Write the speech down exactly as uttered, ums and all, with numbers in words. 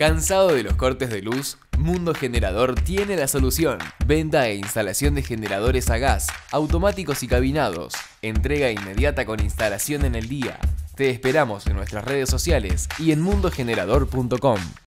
¿Cansado de los cortes de luz? Mundo Generador tiene la solución. Venta e instalación de generadores a gas, automáticos y cabinados. Entrega inmediata con instalación en el día. Te esperamos en nuestras redes sociales y en mundo generador punto com.